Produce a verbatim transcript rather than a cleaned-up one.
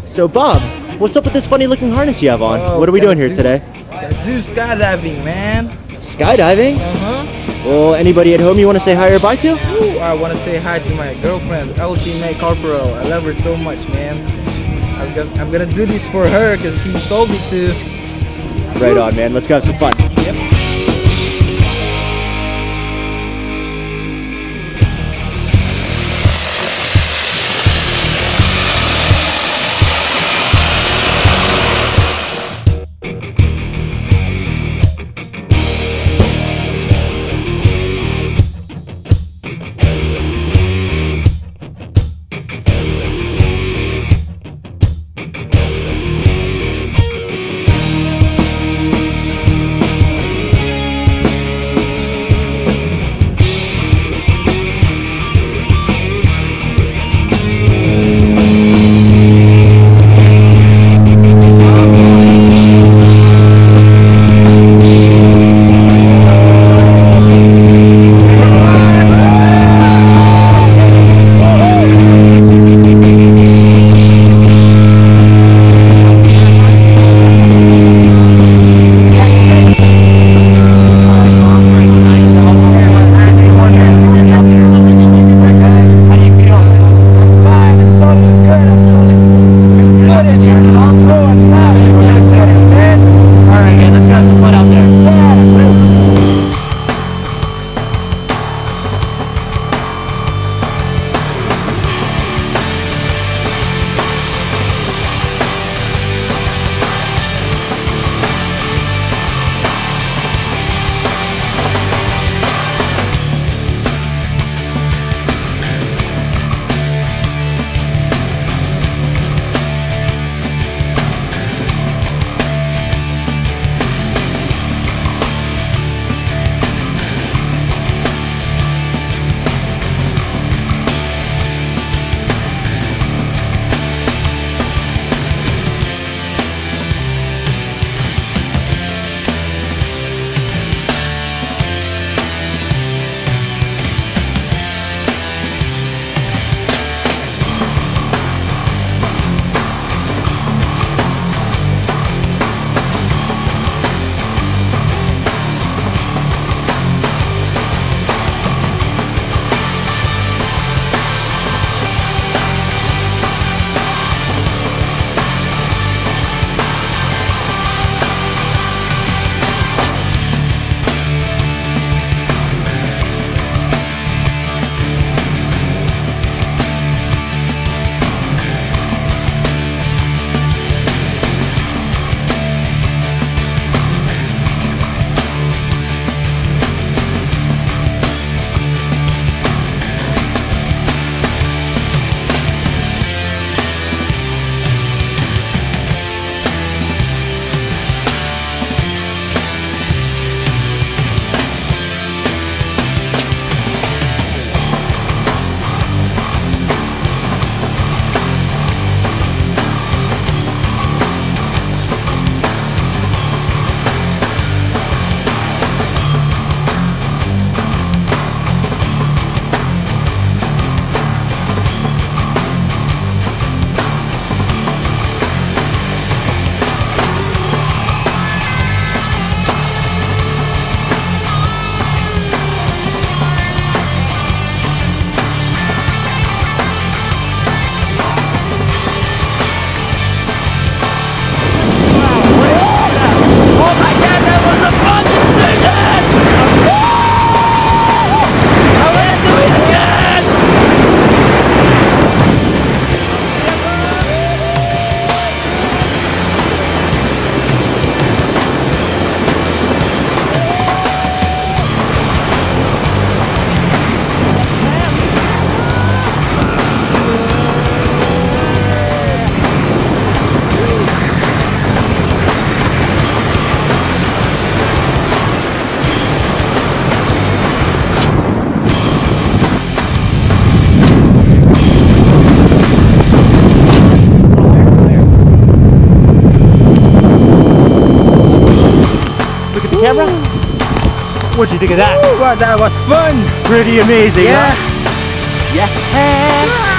So Bob, what's up with this funny looking harness you have on? Oh, what are we doing gotta here do- today? Gotta do skydiving, man. Skydiving? Uh-huh. Well, anybody at home you want to say hi or bye to? Ooh, I want to say hi to my girlfriend, L T May Corporal. I love her so much, man. I'm gonna, I'm gonna do this for her because she told me to. Right on, man. Let's go have some fun. Yep. camera? What'd you think of that? Wow, that was fun! Pretty amazing, Yeah. huh? Yeah.